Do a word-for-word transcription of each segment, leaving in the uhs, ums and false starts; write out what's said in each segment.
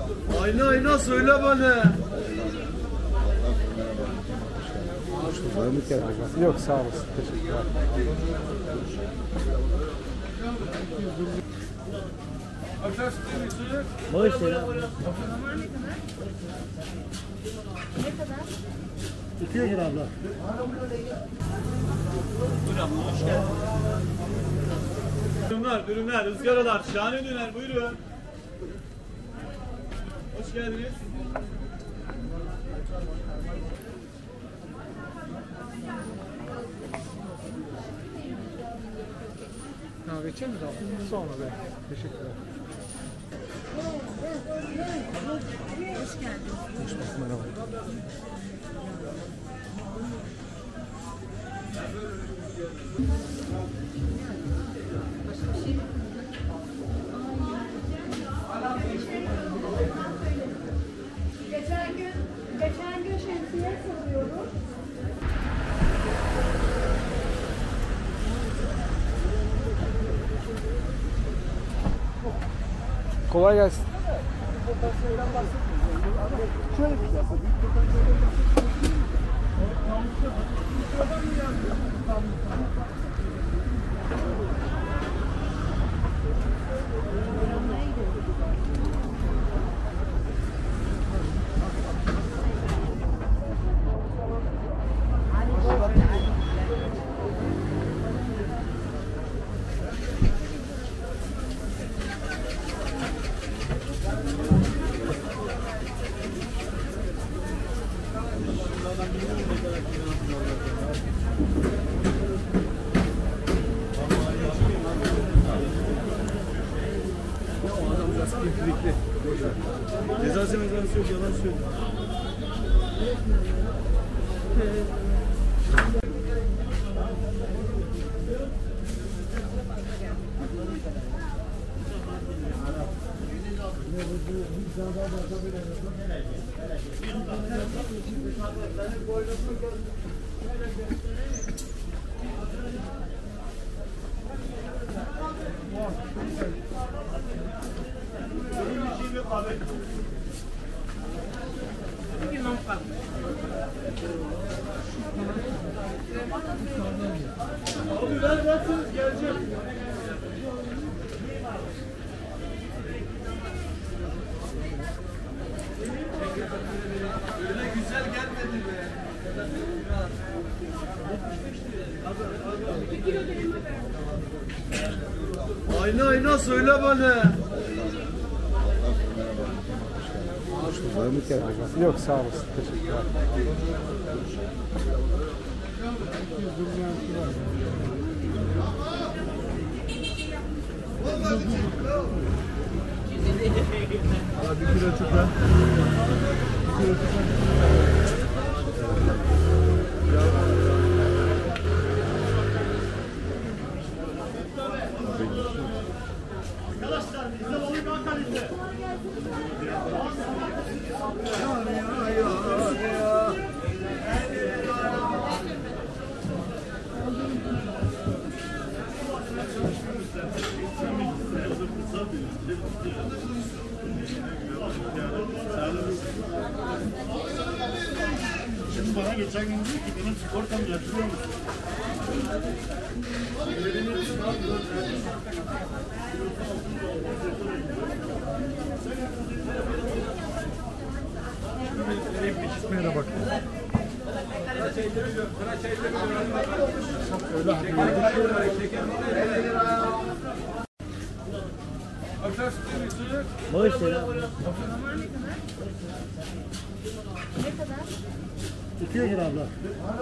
Ayna ayna söyle bana. Yok sağ olasın. Teşekkürler. Boş ya. Ne kadar? iki yüz lira abla. Hoş geldin. Dürümler, dürümler, ızgaralar, şahane döner, buyurun. Hoş geldiniz. Kahve içer misin abi? Sonra be. Teşekkürler. Hoş geldin. Hoş bulduk, merhaba. Geçen gün, geçen gün şemsiye soruyorum. Kolay gelsin. Şöyle bir şey. Cezası mezarası yok, yalan söylüyor. Abi ver verseniz geleceğim. Öyle güzel gelmedi be. Ayna ayna söyle bana. Yok sağ olasın. Teşekkürler. Abi bir kilo çık lan. Bir kilo çık Arkadaşlar bizde balık Ankara'da. Şimdi bana geçen gün diyor ki benim sigortamı yatırıyor musun? Gitmeye bak. Öyle Boş ya. Ne kadar? iki yüz lira abla.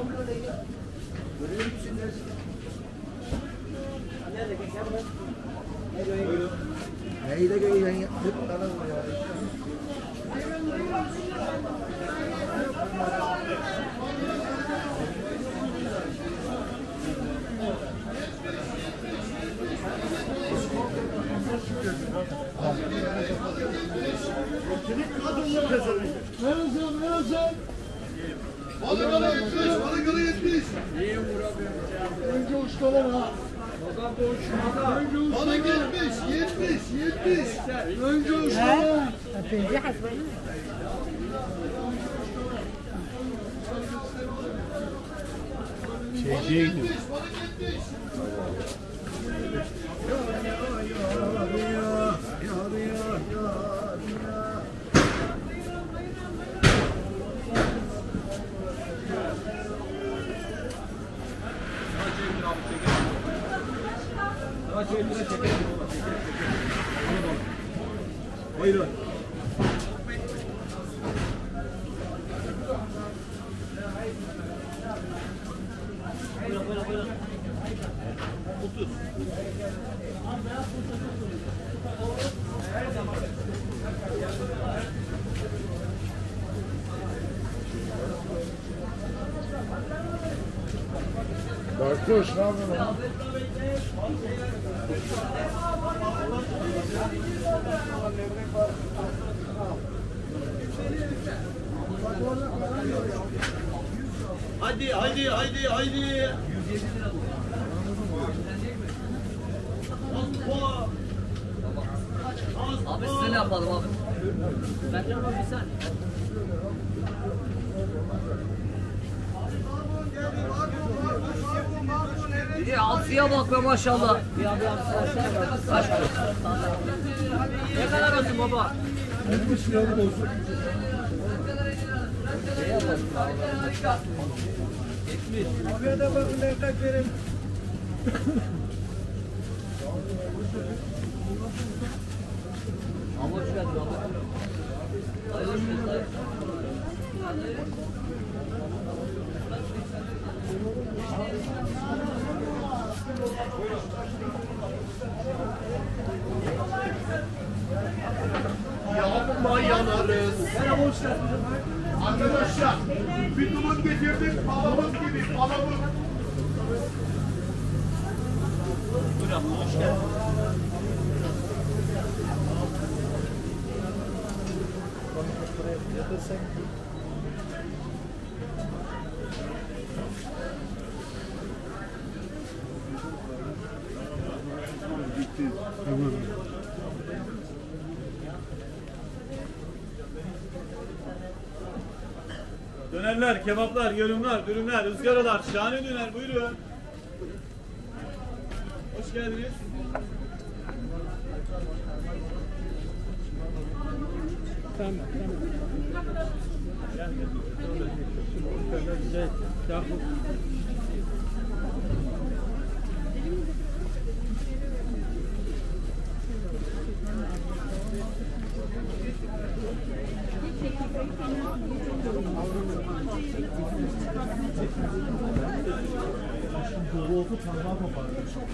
Neyi de gayet yaptık. Ne yazıyorsun, ne yazıyorsun? Balık ala yetmiş, balık ala yetmiş. İyiyim Murat Bey. Önce uçtalar ha. Bana yetmiş, yetmiş, yetmiş. Önce uçlara. هتنجح اسبوعين. Şeyciye gidiyor. Yetmiş, bana yetmiş. Buyurun. Bartuş, ne yapıyorsun? Hadi, hadi, hadi, hadi. Abi size ne yapalım abi? Ben de ama bir saniye. İyi altıya bak be maşallah. Ya abi kaç kilo? Ne kadar olsun baba? yetmiş liralık olsun. Abiye de bakın ne kaç verin. Ama hoş geldin abi. Hayırlı olsun. Yapma yanarız. Arkadaşlar, bir tulum getirdik, palamut gibi, palamut. Buyur abi hoş geldin. Dönerler, kebaplar, yarımlar, dürümler, ızgaralar, şahane döner. Buyurun. Hoş geldiniz. Tamam, tamam. Şey, Yakup. Dolu oldu, tanrığa kopardı.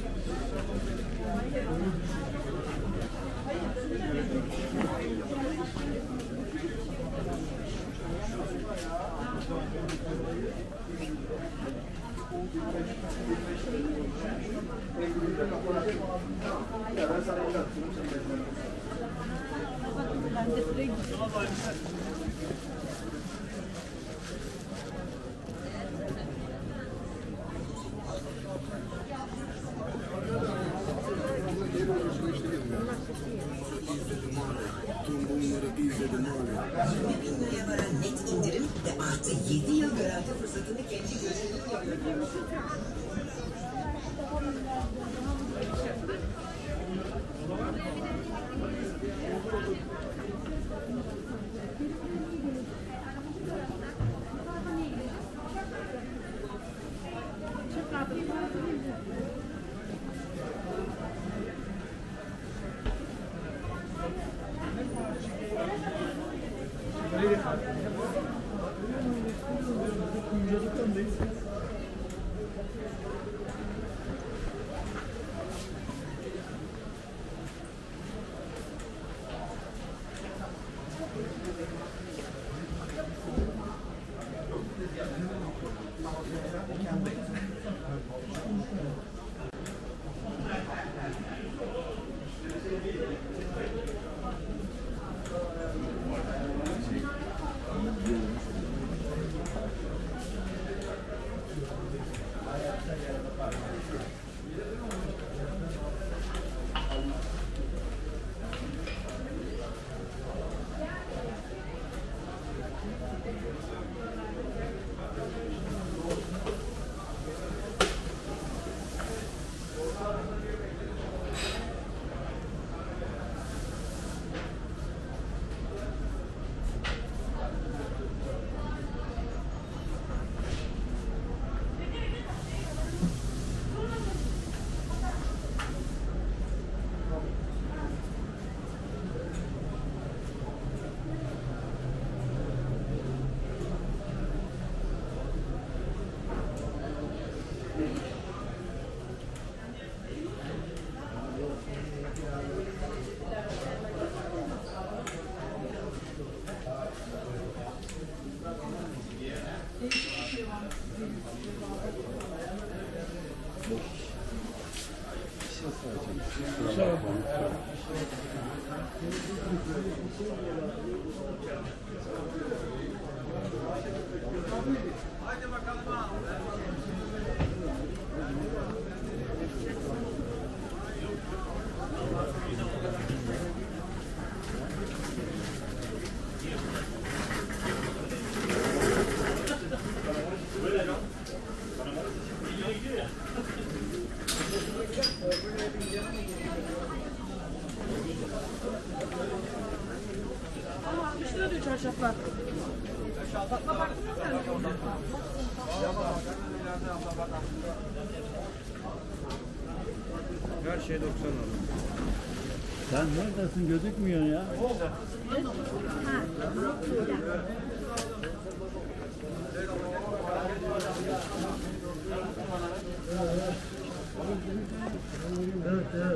Bin varan net indirim ve artı yedi yıl garanti fırsatını kendi gözünüzle görüyorsunuz. Çarşaflar. Her şey doksan alıyor. Sen neredesin? Gözükmüyorsun ya. Evet, evet.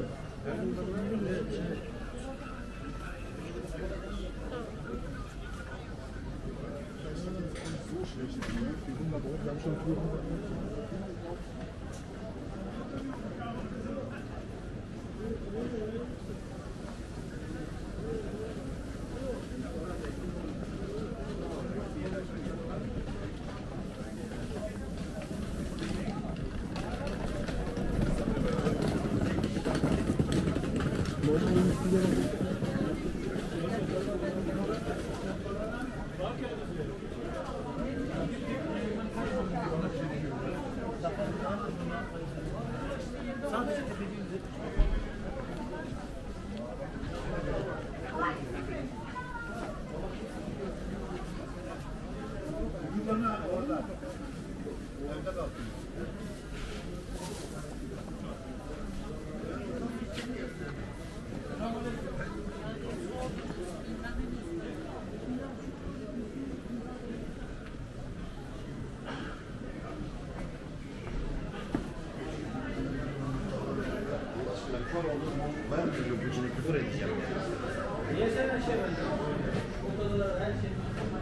Ben de bu içine küfür edeceğim. Niye sen her şey bence? O kadar her şey.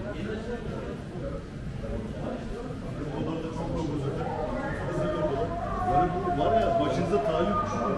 Onlar da çok çok özür dilerim. Yani bu var ya başınıza talim kuşu.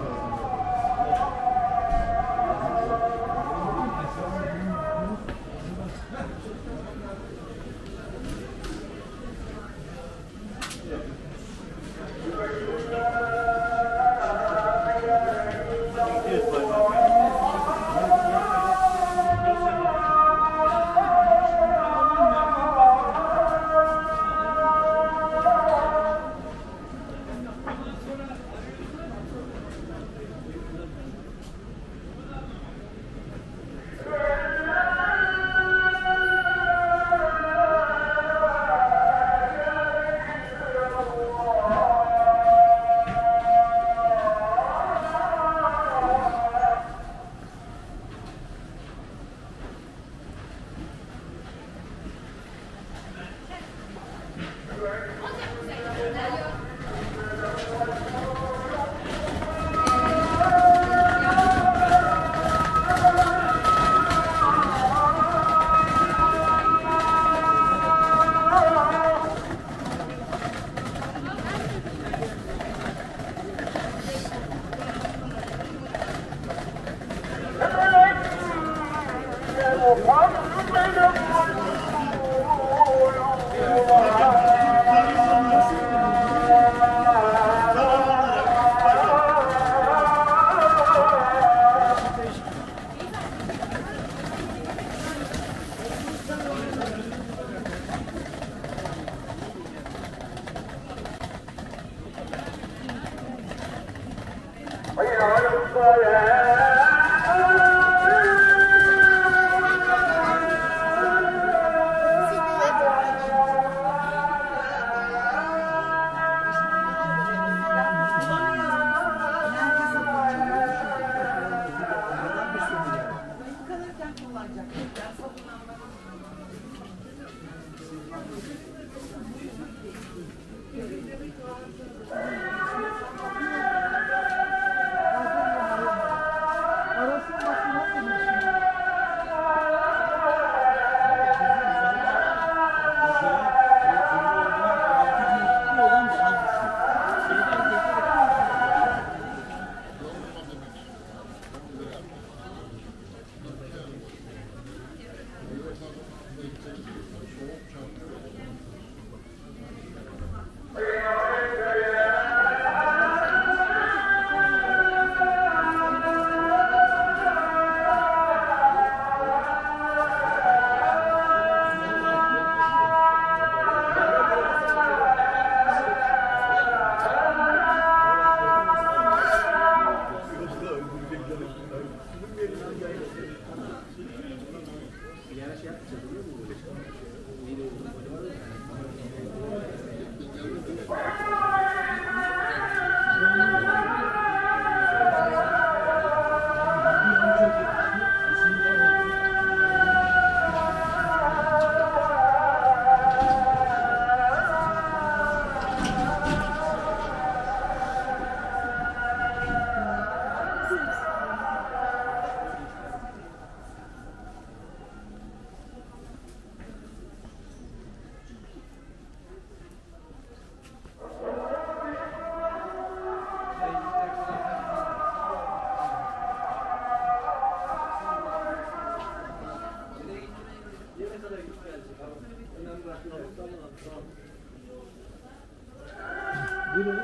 Buyurun.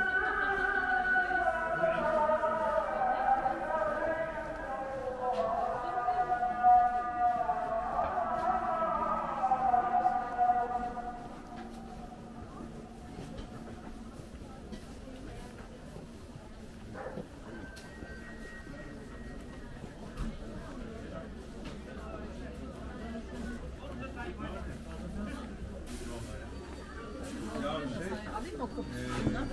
Alayım mı o kokusunu?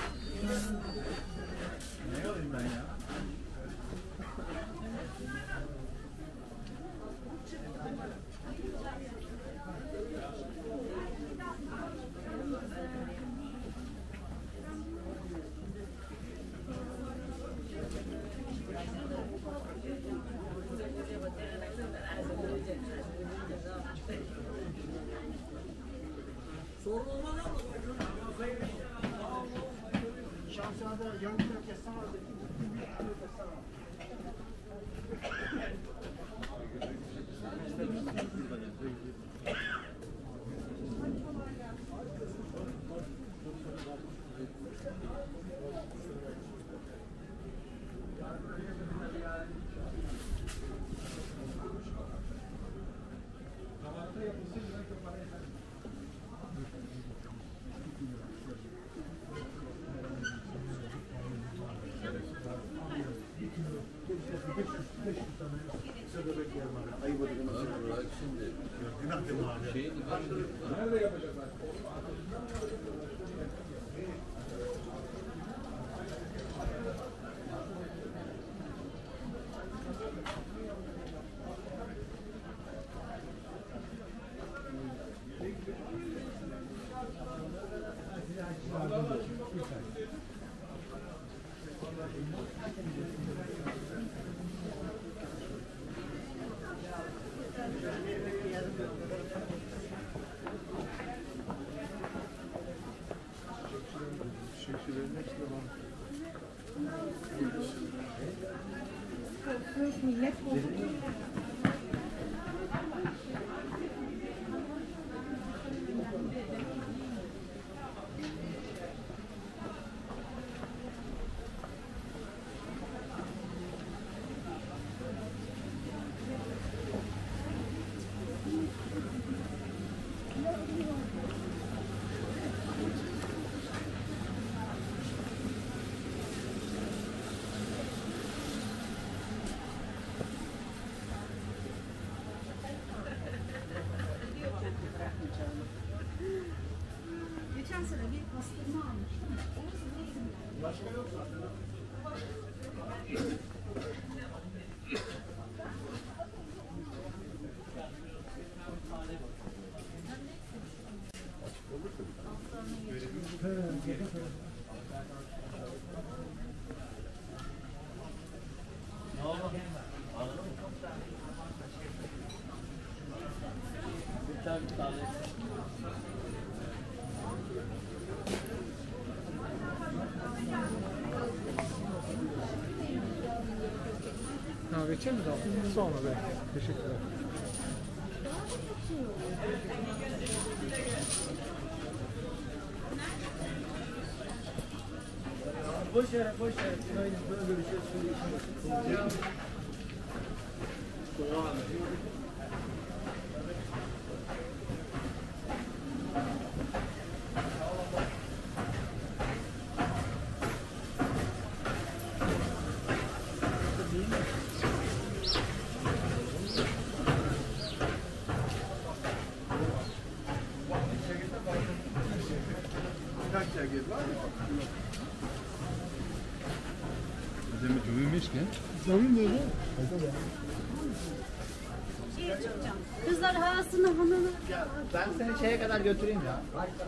Ne alayım ben ya? Şansiyada yan bir kessen vardı. Nerede yapacağız? Millet bozuldu. Geçen sene bir pastırma almıştım. Başka yok zaten. Kahve içer misin? Sonra be. Teşekkürler. Boş ver, boş ver. Günaydın. Böyle görüşürüz. Şimdi Demek övünmüş ki. Zavim neydi? Şeye çıkacağım. Kızlar havasını hanını. Ben seni şeye kadar götüreyim ya.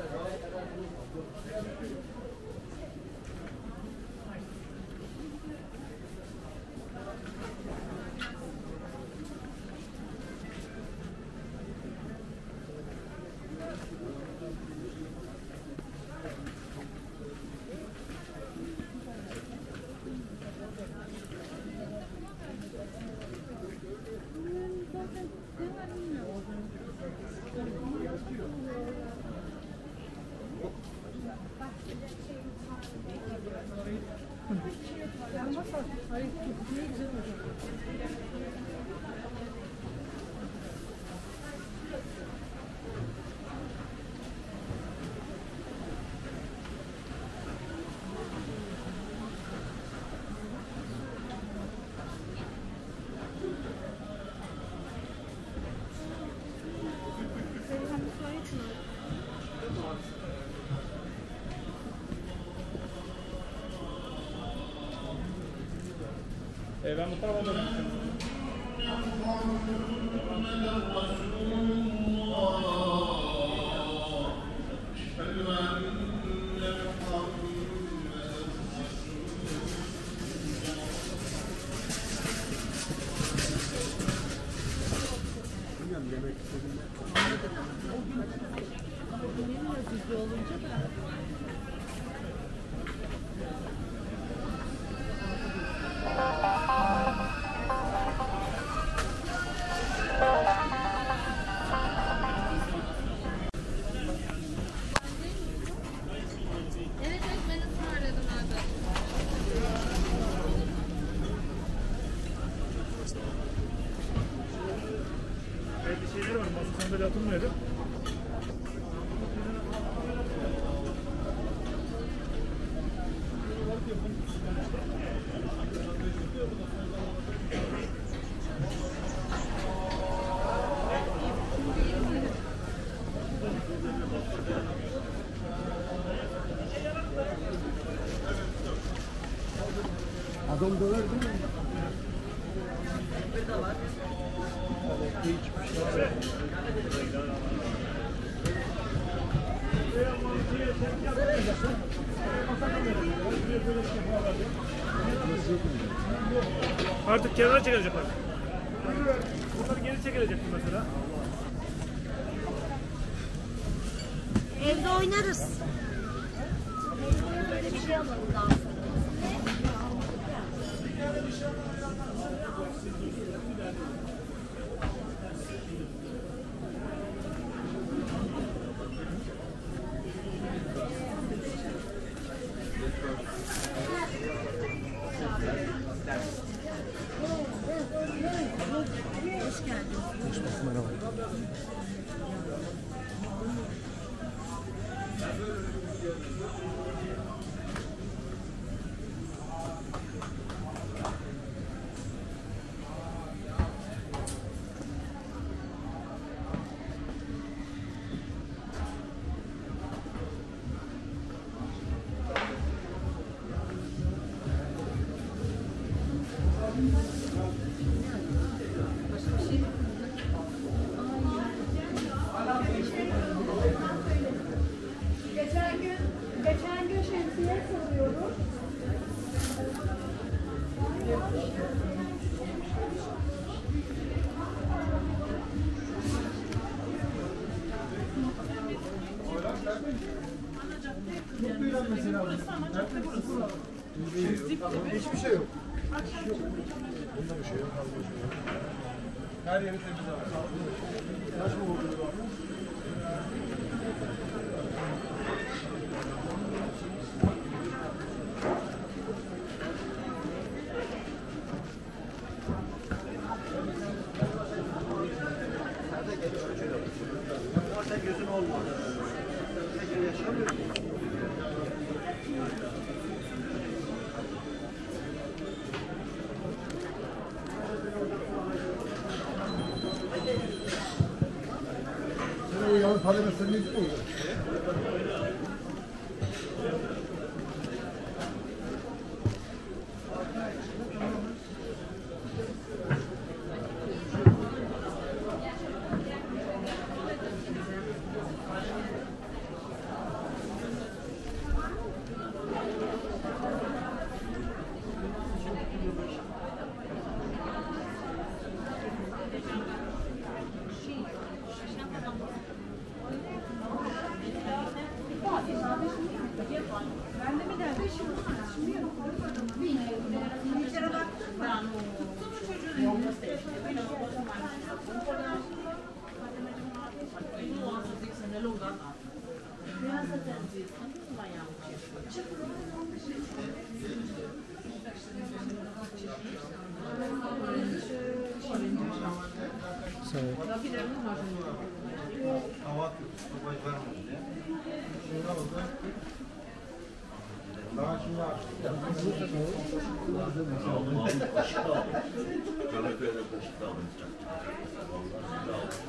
Ee, ben bu tarafa dönüyorum. Bilmiyorum demek istediğim. Evet evet ben ısmarladım abi. Evet, bir şeyler var. Masa sandalye atılmıyordu. Adam döver değil mi? Artık kenara çekilecekler. Bunları geri çekilecekti mesela. Evde oynarız. Böyle bir şey alalım daha sonra. Hoş geldin. Merhaba. Geçen gün, geçen gün şemsiye soruyorum. Mutluyla mesela. Hiçbir şey yok. Yok. Bunda bir şey yok. Her yeri temiz abi. Kaç mı oldu? Gözün olmadı. Peki yaşamıyor musun? Sen o yalnız para meseleni mi oluyor? Bende bir de şimdi şimdi yok. İçeri baktın mı? Tuttu mu çocuğun elini? Evet. Hava tutmayı vermedi diye. Şuna bakın. Daha şimdi açtık. Aldım aldım kaşık da aldım. Karaköy'de kaşık da aldım. Vallahi da aldım.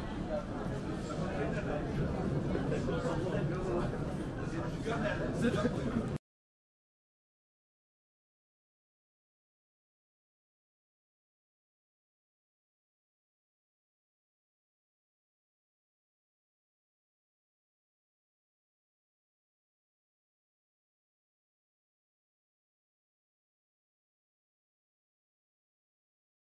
Zıt.